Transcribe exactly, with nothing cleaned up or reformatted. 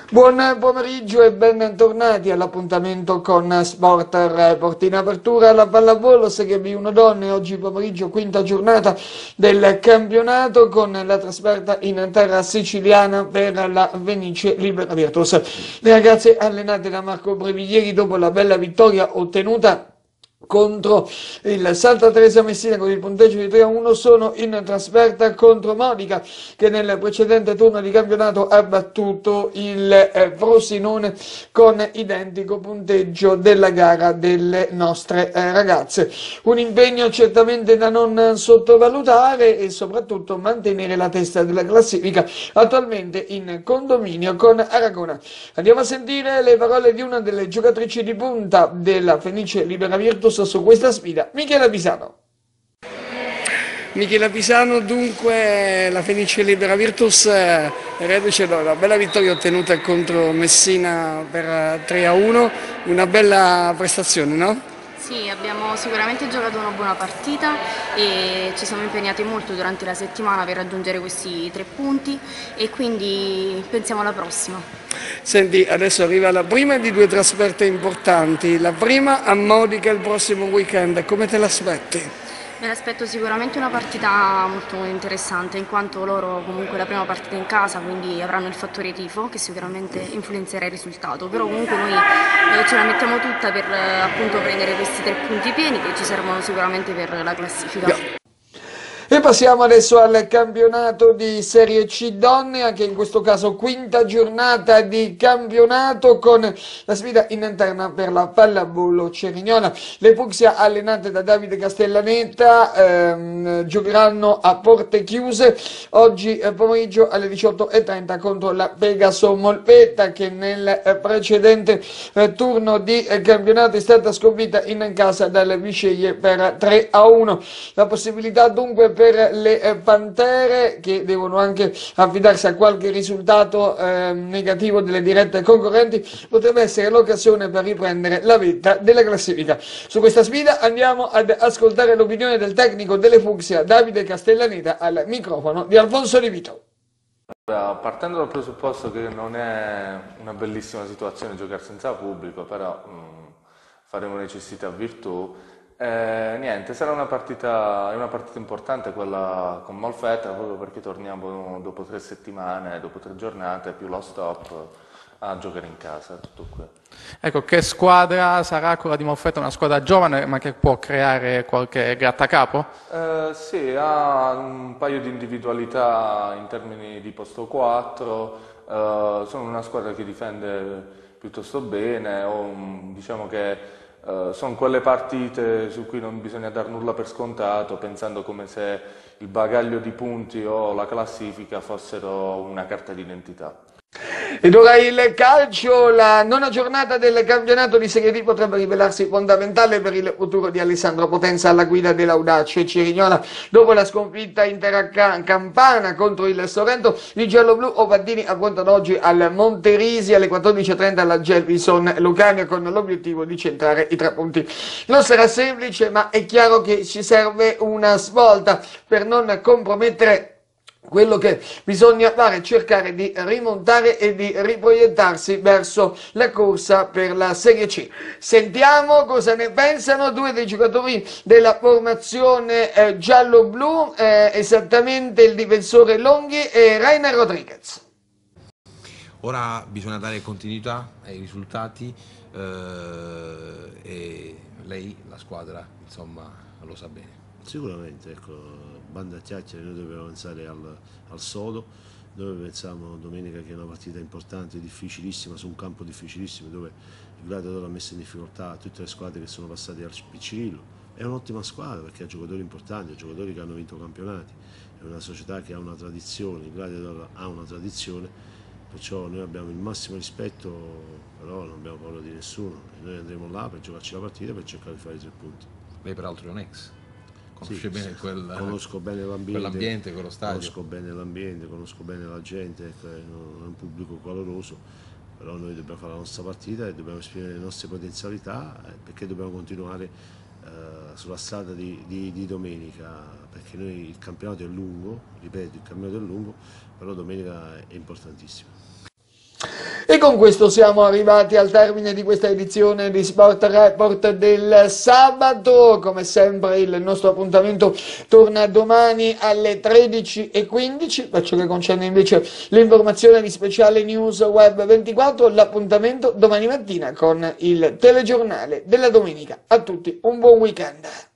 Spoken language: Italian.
Buon pomeriggio e bentornati all'appuntamento con Sport Report. In apertura alla pallavolo Serie B uno Donne, oggi pomeriggio quinta giornata del campionato con la trasferta in terra siciliana per la Fenice Libera Virtus. Le ragazze allenate da Marco Breviglieri dopo la bella vittoria ottenuta contro il Santa Teresa Messina con il punteggio di tre a uno sono in trasferta contro Modica, che nel precedente turno di campionato ha battuto il eh, Frosinone con identico punteggio della gara delle nostre eh, ragazze. Un impegno certamente da non sottovalutare e soprattutto mantenere la testa della classifica, attualmente in condominio con Aragona. Andiamo a sentire le parole di una delle giocatrici di punta della Fenice Libera Virtus su questa sfida, Michela Pisano. Michela Pisano, dunque la Fenice Libera Virtus eh, reduce da una bella vittoria ottenuta contro Messina per tre a uno, una bella prestazione, no? Sì, abbiamo sicuramente giocato una buona partita e ci siamo impegnati molto durante la settimana per raggiungere questi tre punti e quindi pensiamo alla prossima. Senti, adesso arriva la prima di due trasferte importanti, la prima a Modica il prossimo weekend, come te l'aspetti? Me l'aspetto sicuramente una partita molto interessante, in quanto loro comunque la prima partita in casa, quindi avranno il fattore tifo che sicuramente influenzerà il risultato, però comunque noi eh, ce la mettiamo tutta per eh, appunto prendere questi tre punti pieni che ci servono sicuramente per la classifica. Yeah. E passiamo adesso al campionato di Serie C Donne, anche in questo caso quinta giornata di campionato con la sfida in interna per la pallavolo Cerignola. Le Fucsia allenate da Davide Castellaneta ehm, giocheranno a porte chiuse oggi eh, pomeriggio alle diciotto e trenta contro la Pegaso Molpetta, che nel eh, precedente eh, turno di eh, campionato è stata sconfitta in casa dalle Visceglie per tre a uno. La possibilità dunque per le eh, Pantere, che devono anche affidarsi a qualche risultato eh, negativo delle dirette concorrenti, potrebbe essere l'occasione per riprendere la vetta della classifica. Su questa sfida andiamo ad ascoltare l'opinione del tecnico delle Fucsia, Davide Castellaneta, al microfono di Alfonso Di Vito. Partendo dal presupposto che non è una bellissima situazione giocare senza pubblico, però mh, faremo necessità virtù. Eh, niente, sarà una partita, è una partita importante quella con Molfetta, proprio perché torniamo dopo tre settimane, dopo tre giornate, più lo stop, a giocare in casa, tutto qui. Ecco, che squadra sarà quella di Molfetta? Una squadra giovane ma che può creare qualche grattacapo? Eh, sì, ha un paio di individualità in termini di posto quattro, eh, sono una squadra che difende piuttosto bene, o, diciamo che Uh, sono quelle partite su cui non bisogna dar nulla per scontato, pensando come se il bagaglio di punti o la classifica fossero una carta d'identità. Ed ora il calcio, la nona giornata del campionato di Serie D potrebbe rivelarsi fondamentale per il futuro di Alessandro Potenza alla guida dell'Audace Cerignola. Dopo la sconfitta in terra campana contro il Sorrento, i gialloblu Ovaddini affrontano oggi al Monterisi alle quattordici e trenta alla Gelbison Lucania con l'obiettivo di centrare i tre punti. Non sarà semplice, ma è chiaro che ci serve una svolta per non compromettere quello che bisogna fare è cercare di rimontare e di riproiettarsi verso la corsa per la Serie C. Sentiamo cosa ne pensano due dei giocatori della formazione eh, giallo-blu, eh, esattamente il difensore Longhi e Rainer Rodriguez. Ora bisogna dare continuità ai risultati eh, e lei, la squadra, insomma, lo sa bene. Sicuramente, ecco, banda a chiacchiere, noi dobbiamo pensare al, al sodo, noi pensiamo domenica che è una partita importante, difficilissima, su un campo difficilissimo dove il Gladiator ha messo in difficoltà tutte le squadre che sono passate al Piccirillo. È un'ottima squadra perché ha giocatori importanti, ha giocatori che hanno vinto campionati, è una società che ha una tradizione, il Gladiator ha una tradizione, perciò noi abbiamo il massimo rispetto, però non abbiamo paura di nessuno e noi andremo là per giocarci la partita per cercare di fare i tre punti. Lei peraltro è un ex. Conosce Sì, bene quel, conosco bene l'ambiente, quell'ambiente, quello stadio. Conosco bene l'ambiente, conosco bene la gente, non è un pubblico caloroso, però noi dobbiamo fare la nostra partita e dobbiamo esprimere le nostre potenzialità perché dobbiamo continuare eh, sulla strada di, di, di domenica, perché noi il campionato è lungo, ripeto, il campionato è lungo, però domenica è importantissimo. E con questo siamo arrivati al termine di questa edizione di Sport Report del sabato. Come sempre il nostro appuntamento torna domani alle tredici e quindici. Per ciò che concerne invece l'informazione di Speciale News Web ventiquattro, l'appuntamento domani mattina con il telegiornale della domenica. A tutti un buon weekend.